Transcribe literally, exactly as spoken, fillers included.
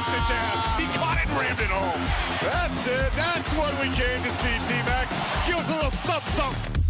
dumps it down. He caught it and rammed it home. That's it. That's what we came to see, T-Mac. Give us a little something, something.